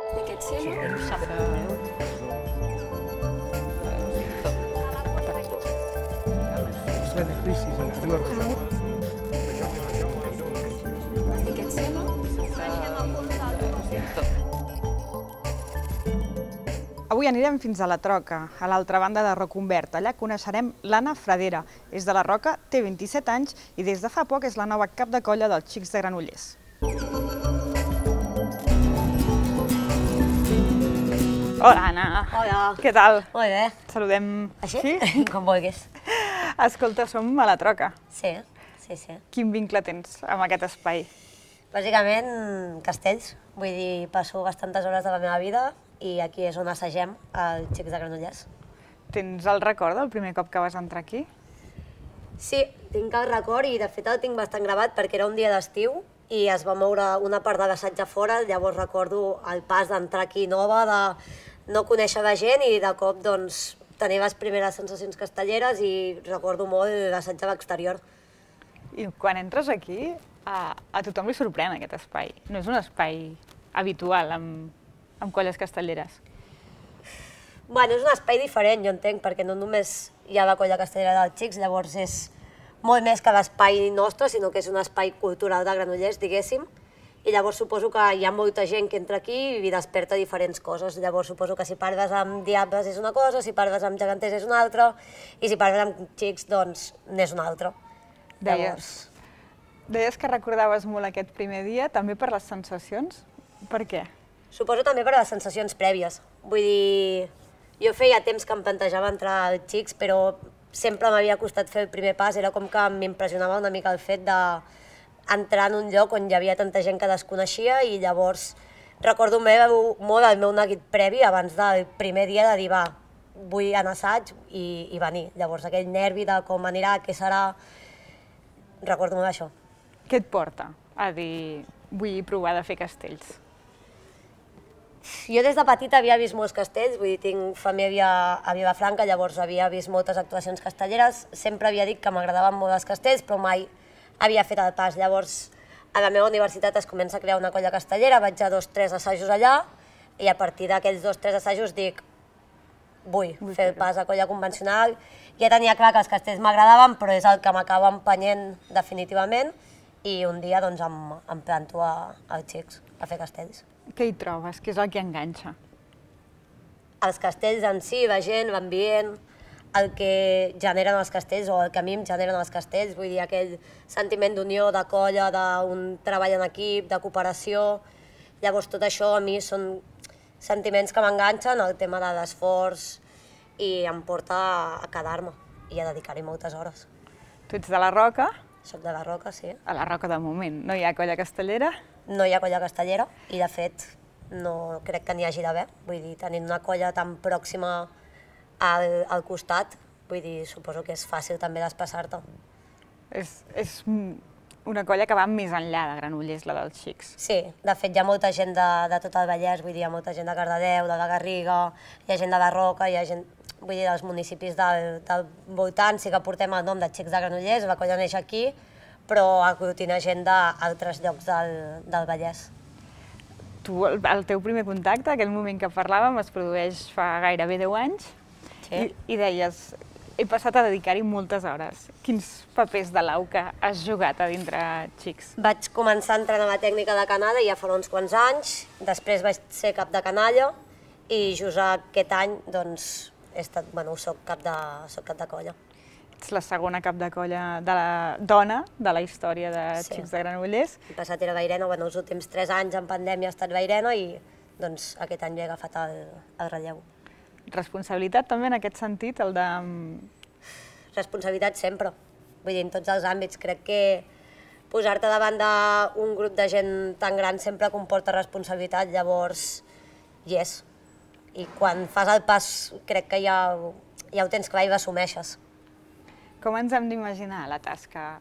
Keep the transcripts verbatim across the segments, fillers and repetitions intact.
De què et sembla? No sap greu. Plena crisi, estem a reserva. De què et sembla? Avui anirem fins a la Troca, a l'altra banda de Rocombert. Allà coneixerem l'Anna Fradera. És de la Roca, té vint-i-set anys i des de fa poc és la nova cap de colla dels Xics de Granollers. Hola, Anna. Hola. Què tal? Molt bé. Saludem... Així? Sí? Com vulguis. Escolta, som a la Troca. Sí, sí, sí. Quin vincle tens amb aquest espai? Bàsicament, castells. Vull dir, passo bastantes hores de la meva vida i aquí és on assagem els Xics de Granollers. Tens el record del primer cop que vas entrar aquí? Sí, tinc el record i de fet el tinc bastant gravat perquè era un dia d'estiu i es va moure una part de l'assaig a fora, llavors recordo el pas d'entrar aquí nova, de no conèixer la gent i de cop doncs, tenir les primeres sensacions castelleres i recordo molt l'assaig a l'exterior. I quan entres aquí, a, a tothom li sorprèn aquest espai. No és un espai habitual amb, amb colles castelleres. Bueno, és un espai diferent, jo entenc, perquè no només hi ha la colla castellera dels Xics, llavors és molt més que l'espai nostre, sinó que és un espai cultural de Granollers, diguéssim, i llavors suposo que hi ha molta gent que entra aquí i desperta diferents coses. Llavors suposo que si parles amb diables és una cosa, si parles amb geganters és una altra, i si parles amb Xics, doncs, n'és una altra. Deies, deies que recordaves molt aquest primer dia, també per les sensacions. Per què? Suposo també per les sensacions prèvies. Vull dir, jo feia temps que em plantejava entrar als Xics, però sempre m'havia costat fer el primer pas, era com que m'impressionava una mica el fet d'entrar en un lloc on hi havia tanta gent que desconeixia i llavors recordo molt el meu neguit previ abans del primer dia de dir va, vull anar a assaig i, i venir. Llavors aquell nervi de com anirà, què serà, recordo molt això. Què et porta a dir vull provar de fer castells? Jo des de petita havia vist molts castells, vull dir, tinc família a Vilafranca, llavors havia vist moltes actuacions castelleres, sempre havia dit que m'agradaven molt els castells, però mai havia fet el pas. Llavors, a la meva universitat es comença a crear una colla castellera, vaig a dos o tres assajos allà, i a partir d'aquells dos o tres assajos dic vull fer el pas a colla convencional. Ja tenia clar que els castells m'agradaven, però és el que m'acaba empenyent definitivament, i un dia doncs em, em planto a, als Xics a fer castells. Què hi trobes? Què és el que enganxa? Els castells en si, la gent, l'ambient, el que generen els castells o el que a mi em generen els castells, vull dir, aquell sentiment d'unió, de colla, d'un treball en equip, de cooperació. Llavors tot això a mi són sentiments que m'enganxen, el tema de l'esforç, i em porta a quedar-me i a dedicar-hi moltes hores. Tu ets de la Roca? Soc de la Roca, sí. A la Roca de moment. No hi ha colla castellera? No hi ha colla castellera i, de fet, no crec que n'hi hagi d'haver. Vull dir, tenint una colla tan pròxima al, al costat, vull dir, suposo que és fàcil també desplaçar-te. És, és una colla que va més enllà de Granollers, la dels Xics. Sí, de fet hi ha molta gent de, de tot el Vallès, vull dir, hi ha molta gent de Cardedeu, de la Garriga, hi ha gent de la Roca, hi ha gent, vull dir, dels municipis del, del voltant, sí que portem el nom de Xics de Granollers, la colla neix aquí, però aglutina gent d'altres llocs del, del Vallès. Tu, el, el teu primer contacte, aquell moment que parlàvem, es produeix fa gairebé deu anys, Sí. i, i deies, he passat a dedicar-hi moltes hores. Quins papers de l'A U C has jugat a dintre Xics? Vaig començar entrant a la tècnica de canalla ja fa uns quants anys, després vaig ser cap de canalla i just aquest any doncs, he estat, bueno, soc cap de, soc cap de colla. Ets la segona cap de colla de la dona de la història de Sí. Xics de Granollers. L'any passat era Vairena, bueno, els últims tres anys en pandèmia ha estat Vairena i doncs, aquest any he agafat el, el relleu. Responsabilitat també en aquest sentit, el de... Responsabilitat sempre, vull dir, en tots els àmbits. Crec que posar-te davant d'un grup de gent tan gran sempre comporta responsabilitat, llavors hi és. I quan fas el pas crec que ja, ja ho tens clar i l'assumeixes. Com ens hem d'imaginar la tasca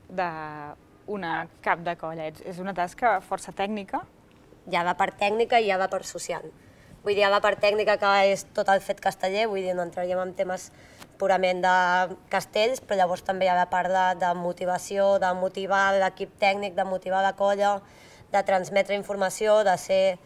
d'una cap de colla? És una tasca força tècnica? Hi ha la part tècnica i hi ha la part social. Vull dir, hi ha la part tècnica que és tot el fet casteller, vull dir, no entraríem en temes purament de castells, però llavors també hi ha la part de, de motivació, de motivar l'equip tècnic, de motivar la colla, de transmetre informació, de ser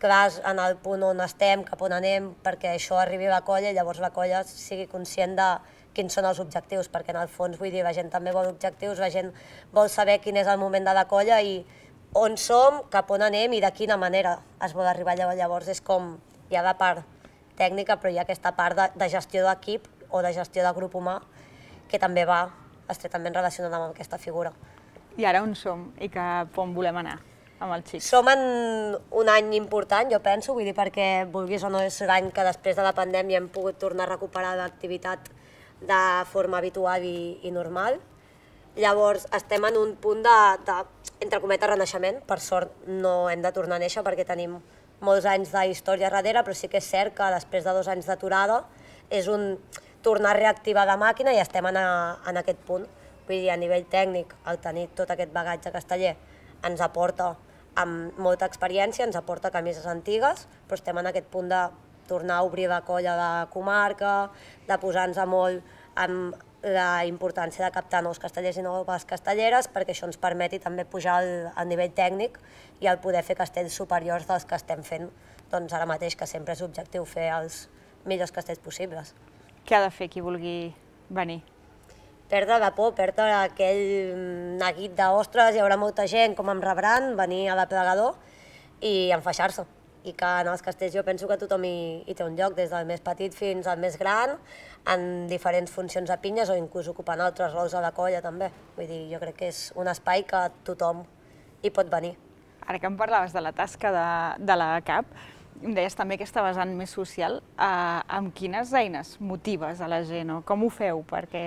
clars en el punt on estem, cap on anem, perquè això arribi a la colla i llavors la colla sigui conscient de quins són els objectius, perquè en el fons, vull dir, la gent també vol objectius, la gent vol saber quin és el moment de la colla i on som, cap on anem i de quina manera es vol arribar allà. Llavors és com, hi ha la part tècnica, però hi ha aquesta part de, de gestió d'equip o de gestió de grup humà que també va estretament relacionada amb aquesta figura. I ara on som i cap on volem anar amb els xics? Som en un any important, jo penso, vull dir, perquè vulguis o no és l'any que després de la pandèmia hem pogut tornar a recuperar l'activitat de forma habitual i, i normal. Llavors, estem en un punt de, de, entre cometes, renaixement. Per sort no hem de tornar a néixer perquè tenim molts anys de història darrere, però sí que és cert que després de dos anys d'aturada és un tornar a reactivar la màquina i estem en, a, en aquest punt. Vull dir, a nivell tècnic, el tenir tot aquest bagatge casteller ens aporta amb molta experiència, ens aporta camises antigues, però estem en aquest punt de tornar a obrir la colla de comarca, de posar-nos a molt amb la importància de captar nous castellers i noves castelleres, perquè això ens permeti també pujar el, el nivell tècnic i el poder fer castells superiors dels que estem fent doncs ara mateix, que sempre és objectiu fer els millors castells possibles. Què ha de fer qui vulgui venir? Perdre la por, perdre aquell neguit d'ostres, hi haurà molta gent, com em rebran, venir a l'aplegador i enfaixar-se. I que en els castells jo penso que tothom hi, hi té un lloc, des del més petit fins al més gran, en diferents funcions a pinyes o inclús ocupant altres rols a la colla també. Vull dir, jo crec que és un espai que tothom hi pot venir. Ara que em parlaves de la tasca de, de la C A P, em deies també aquesta vessant més social. Eh, amb quines eines motives a la gent o com ho feu? Perquè...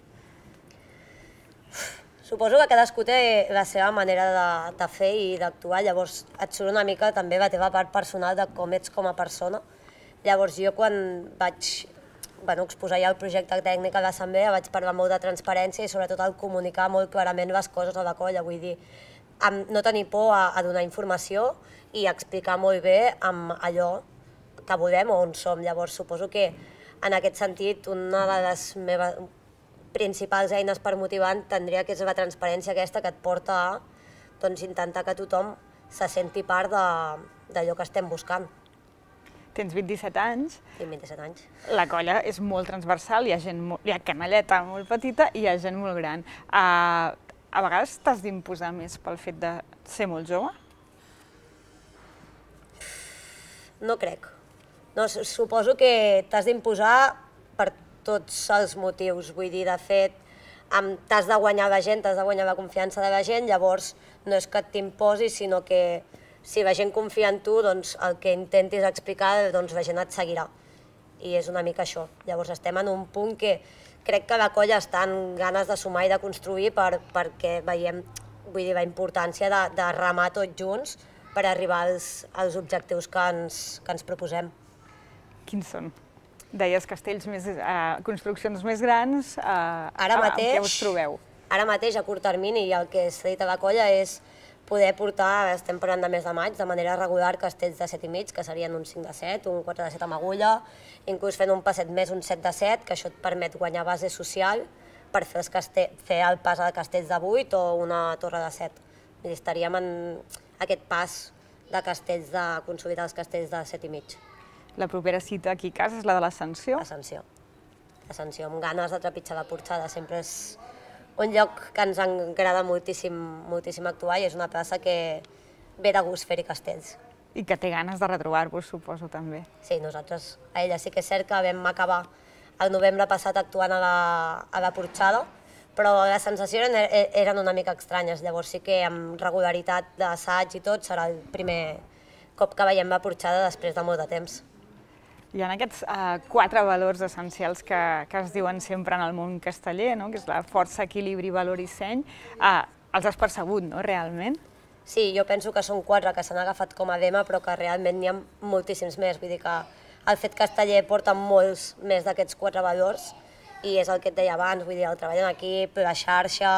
Suposo que cadascú té la seva manera de, de fer i d'actuar, llavors et surt una mica també la teva part personal de com ets com a persona. Llavors jo quan vaig bueno, exposar ja el projecte tècnic a l'assemblea vaig parlar molt de transparència i sobretot el comunicar molt clarament les coses a la colla, vull dir, no tenir por a, a donar informació i explicar molt bé amb allò que volem o on som. Llavors suposo que en aquest sentit una de les meves principals eines per motivar tindria que és la transparència aquesta que et porta a doncs, intentar que tothom se senti part d'allò que estem buscant. Tens vint-i-set anys. Tinc vint-i-set anys. La colla és molt transversal, hi ha gent, molt, hi ha canalleta molt petita i hi ha gent molt gran. Uh, a vegades t'has d'imposar més pel fet de ser molt jove? No crec. No, suposo que t'has d'imposar per tots els motius. Vull dir, de fet, t'has de guanyar la gent, t'has de guanyar la confiança de la gent, llavors no és que t'imposis, sinó que si la gent confia en tu, doncs el que intentis explicar, doncs la gent et seguirà. I és una mica això. Llavors estem en un punt que crec que la colla està en ganes de sumar i de construir per, perquè veiem, vull dir, la importància de, de remar tots junts per arribar als, als objectius que ens, que ens proposem. Quins són? Deies castells més, eh, construccions més grans, eh, ara amb mateix, què us trobeu? Ara mateix, a curt termini, i el que s'ha dit a la colla és poder portar, estem parlant de mes de maig, de manera regular castells de set i mig, que serien un cinc de set, un quatre de set amb agulla, inclús fent un passet més, un set de set, que això et permet guanyar base social per fer, els castell, fer el pas a castells de vuit o una torre de set. I estaríem en aquest pas de castells, de consolidar els castells de set i mig. La propera cita aquí a casa és la de l'Ascensió? Ascensió. Ascensió, amb ganes de trepitjar la porxada. Sempre és un lloc que ens agrada moltíssim, moltíssim actuar i és una plaça que ve de gust fer-hi castells. I que té ganes de retrobar-vos, suposo, també. Sí, nosaltres, a ella sí que és cert que vam acabar el novembre passat actuant a la, a la porxada, però les sensacions eren, eren una mica estranyes. Llavors sí que amb regularitat d'assaig i tot serà el primer cop que veiem la porxada després de molt de temps. Hi ha aquests uh, quatre valors essencials que, que es diuen sempre en el món casteller, no? Que és la força, equilibri, valor i seny. Uh, els has percebut, no, realment? Sí, jo penso que són quatre que s'han agafat com a lema, però que realment n'hi ha moltíssims més. Vull dir que el fet casteller porta molts més d'aquests quatre valors i és el que et deia abans, vull dir, el treball en equip, la xarxa,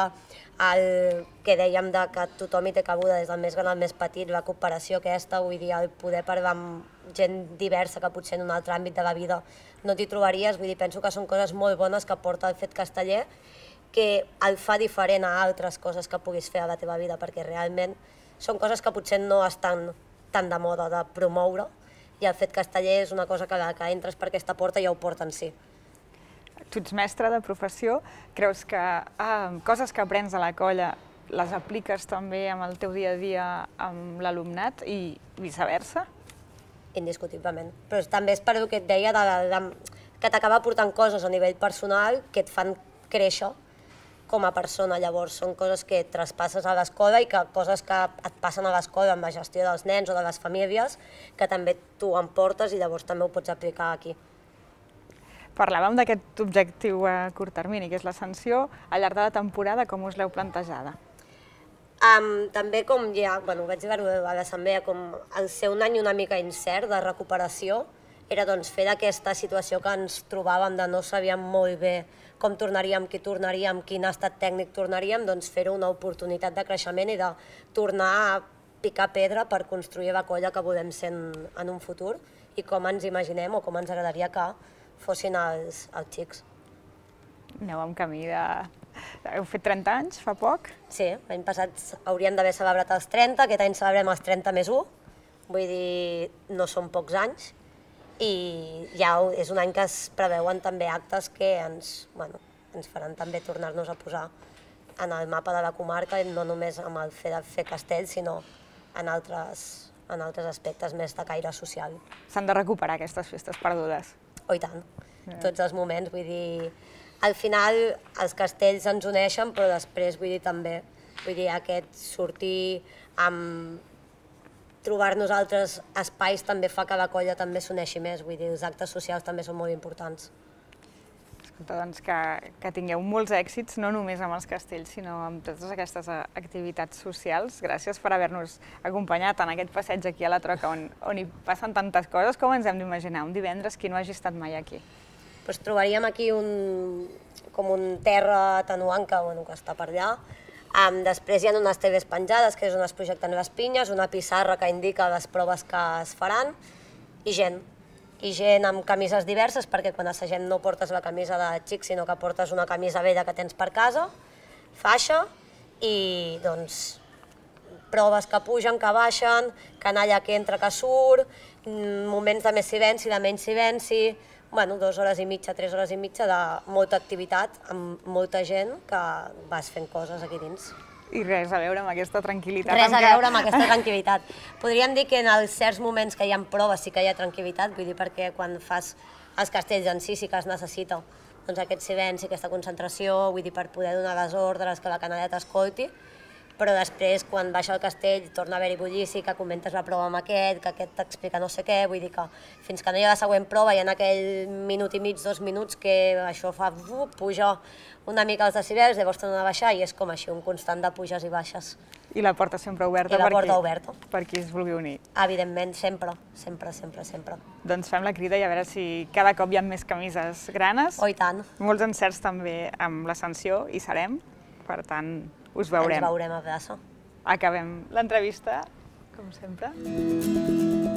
el que dèiem de que tothom hi té cabuda, des del més gran al més petit, la cooperació aquesta, vull dir, el poder parlar amb gent diversa que potser en un altre àmbit de la vida no t'hi trobaries, vull dir, penso que són coses molt bones que porta el fet casteller, que el fa diferent a altres coses que puguis fer a la teva vida, perquè realment són coses que potser no estan tan de moda de promoure, i el fet casteller és una cosa que, que entres per aquesta porta i ja ho porta en si. Tu ets mestre de professió, creus que ah, coses que aprens a la colla les apliques també amb el teu dia a dia amb l'alumnat i viceversa? Indiscutiblement. Però també és per el que et deia, de, de, de, que t'acaba portant coses a nivell personal que et fan créixer com a persona. Llavors són coses que traspasses a l'escola i que coses que et passen a l'escola amb la gestió dels nens o de les famílies que també tu emportes i llavors també ho pots aplicar aquí. Parlàvem d'aquest objectiu a curt termini, que és l'ascensió. Al llarg de la temporada, com us l'heu plantejada? Um, també com ja, bueno, vaig veure a l'assemblea, com el ser un any una mica incert de recuperació, era doncs fer d'aquesta situació que ens trobàvem de no sabíem molt bé com tornaríem, qui tornaríem, quin estat tècnic tornaríem, doncs fer-ho una oportunitat de creixement i de tornar a picar pedra per construir la colla que volem ser en, en un futur i com ens imaginem o com ens agradaria que fossin els, els xics. Aneu en camí de... Heu fet trenta anys, fa poc? Sí, l'any passat hauríem d'haver celebrat els trenta, aquest any celebrem els trenta més u, vull dir, no són pocs anys, i ja és un any que es preveuen també actes que ens, bueno, ens faran també tornar-nos a posar en el mapa de la comarca, no només amb el fet de fer castells, sinó en altres, en altres aspectes més de caire social. S'han de recuperar aquestes festes perdudes. Oh, i tant, tots els moments, vull dir, al final els castells ens uneixen, però després, vull dir, també, vull dir, aquest sortir amb trobar-nos altres espais també fa que la colla també s'uneixi més, vull dir, els actes socials també són molt importants. Escolta, doncs que, que tingueu molts èxits, no només amb els castells, sinó amb totes aquestes activitats socials. Gràcies per haver-nos acompanyat en aquest passeig aquí a la Troca, on, on hi passen tantes coses. Com ens hem d'imaginar un divendres qui no hagi estat mai aquí? Pues trobaríem aquí un, com un terra atenuant que, bueno, que està per allà. Um, després hi ha unes teles penjades, que és on es projecten les pinyes, una pissarra que indica les proves que es faran, i gent. I gent amb camises diverses, perquè quan assagem no portes la camisa de xic, sinó que portes una camisa vella que tens per casa, faixa, i doncs proves que pugen, que baixen, canalla que entra, que surt, moments de més silenci, de menys silenci, bueno, dues hores i mitja, tres hores i mitja de molta activitat, amb molta gent que vas fent coses aquí dins. I res a veure amb aquesta tranquil·litat. Res a veure amb aquesta tranquil·litat. Podríem dir que en els certs moments que hi ha proves sí que hi ha tranquil·litat, vull dir, perquè quan fas els castells en si sí que es necessita doncs, aquest silenci, aquesta concentració, vull dir, per poder donar les ordres, que la canalla t'escolti, però després, quan baixa el castell, torna a haver-hi bullici, que comentes la prova amb aquest, que aquest t'explica no sé què, vull dir que fins que no hi ha la següent prova, hi ha aquell minut i mig, dos minuts, que això fa, uh, puja una mica els decibels, llavors torna a baixar, i és com així, un constant de puges i baixes. I la porta sempre oberta, I la per, porta qui, oberta. per qui es vulgui unir. Evidentment, sempre, sempre, sempre, sempre. Doncs fem la crida i a veure si cada cop hi ha més camises granes. Oh, i tant. Molts encerts també amb l'ascensió, hi serem, per tant, us veurem. Ens veurem a plaça. Acabem l'entrevista, com sempre.